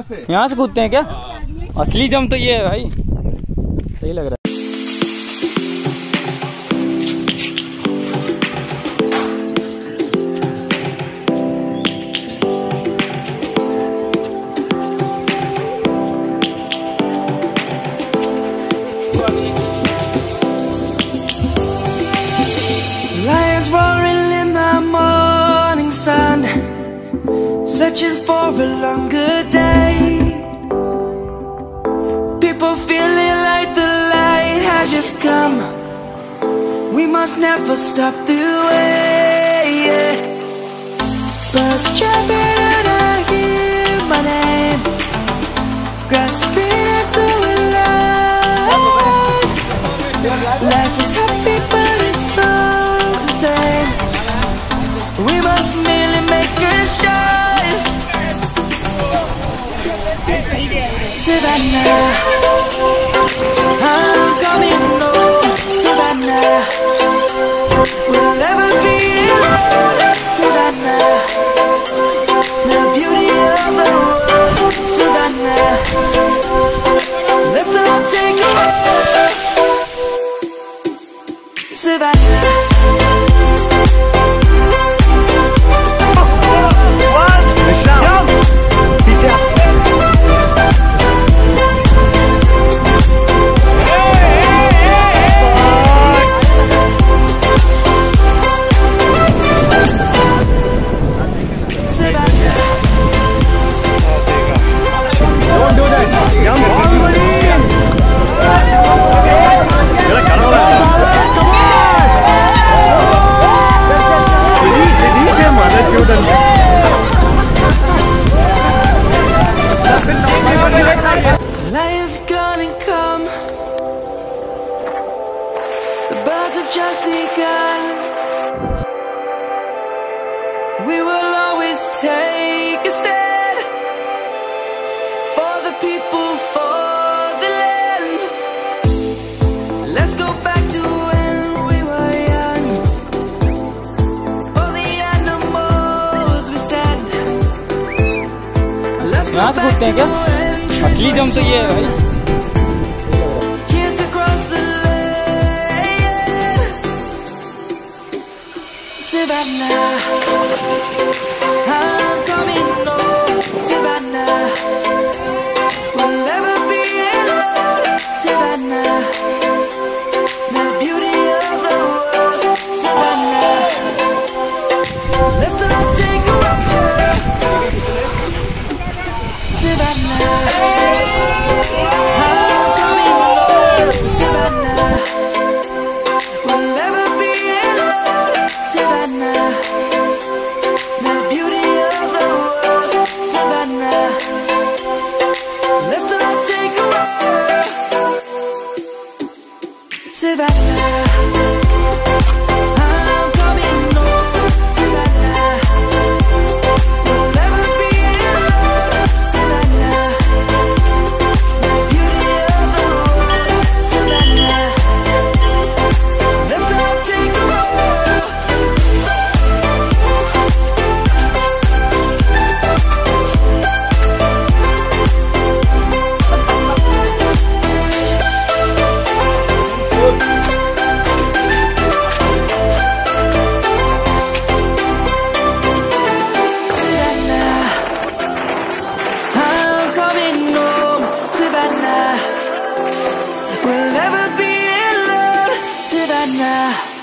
यहाँ से कूदते हैं क्या? असली जम तो ये है भाई, सही लग रहा है। Lions roaring in the morning sun, searching for a longer day. People feeling like the light has just come. We must never stop the way. Birds chirping and I hear my name, grasping into a life. Life is happy but it's so insane. We must merely make a start. Savannah, I'm coming home. Savannah, we'll never be alone. Savannah, the beauty of the world. Savannah, let's all take a walk. Savannah. Lions gonna come. The birds have just begun. We will always take a stand for the people, for the land. Let's go back to when we were young. For the animals we stand. Let's go back to when असली जम तो ये है भाई। kids across the land. Savannah, I'm coming home. Savannah, we'll never be alone. Savannah, the beauty of the world. Savannah, let's all take a walk. Savannah, I'm coming home. Savannah, we'll never be alone. Savannah, the beauty of the world. Savannah, let's all take a walk. Savannah, I'm coming home. Savannah, we'll never be alone. Savannah, the beauty of the world. Savannah, let's all take a walk. Savannah, I'm coming home. Savannah, we'll never be alone. Savannah.